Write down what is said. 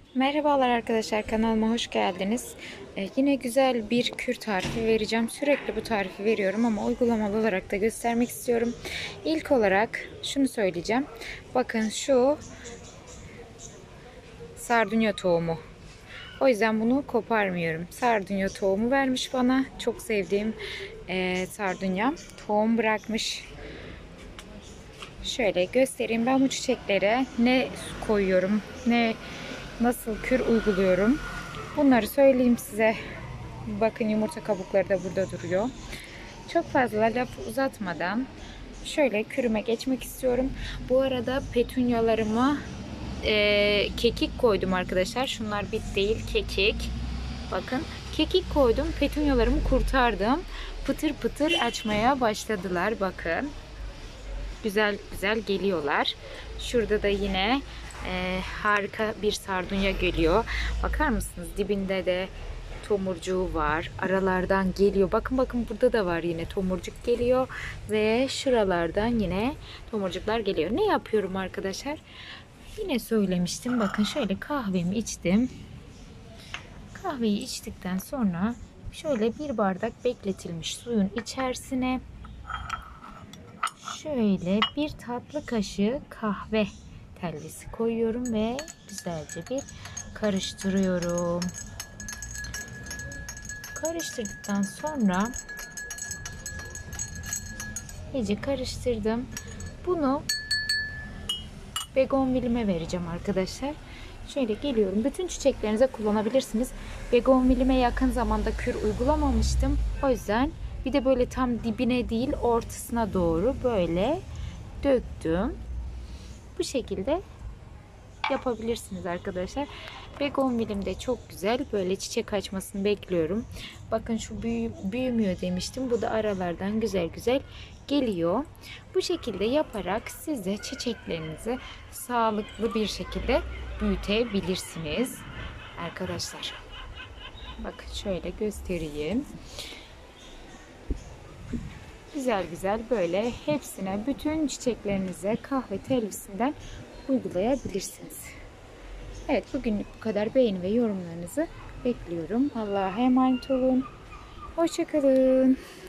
Merhabalar arkadaşlar, kanalıma hoş geldiniz. Yine güzel bir kür tarifi vereceğim. Sürekli bu tarifi veriyorum ama uygulamalı olarak da göstermek istiyorum. İlk olarak şunu söyleyeceğim. Bakın şu sardunya tohumu. O yüzden bunu koparmıyorum. Sardunya tohumu vermiş bana. Çok sevdiğim sardunya. Tohum bırakmış. Şöyle göstereyim. Ben bu çiçeklere ne koyuyorum, nasıl kür uyguluyorum. Bunları söyleyeyim size. Bakın yumurta kabukları da burada duruyor. Çok fazla laf uzatmadan şöyle kürüme geçmek istiyorum. Bu arada petunyalarıma kekik koydum arkadaşlar. Şunlar bit değil, kekik. Bakın kekik koydum. Petunyalarımı kurtardım. Pıtır pıtır açmaya başladılar. Bakın. Güzel güzel geliyorlar. Şurada da yine harika bir sardunya geliyor. Bakar mısınız? Dibinde de tomurcuğu var. Aralardan geliyor. Bakın bakın burada da var, yine tomurcuk geliyor. Ve şuralardan yine tomurcuklar geliyor. Ne yapıyorum arkadaşlar? Yine söylemiştim. Bakın şöyle kahvemi içtim. Kahveyi içtikten sonra şöyle bir bardak bekletilmiş suyun içerisine şöyle bir tatlı kaşığı kahve telvisi koyuyorum ve güzelce bir karıştırıyorum. Karıştırdıktan sonra iyice karıştırdım. Bunu begonvilime vereceğim arkadaşlar. Şöyle geliyorum. Bütün çiçeklerinize kullanabilirsiniz. Begonvilime yakın zamanda kür uygulamamıştım. O yüzden bir de böyle tam dibine değil, ortasına doğru böyle döktüm. Bu şekilde yapabilirsiniz arkadaşlar. Begonvilim de çok güzel. Böyle çiçek açmasını bekliyorum. Bakın şu büyümüyor demiştim. Bu da aralardan güzel güzel geliyor. Bu şekilde yaparak siz de çiçeklerinizi sağlıklı bir şekilde büyütebilirsiniz arkadaşlar. Bakın şöyle göstereyim. Güzel güzel böyle hepsine, bütün çiçeklerinize kahve telvisinden uygulayabilirsiniz. Evet, bugünlük bu kadar. Beğeni ve yorumlarınızı bekliyorum. Allah'a emanet olun. Hoşça kalın.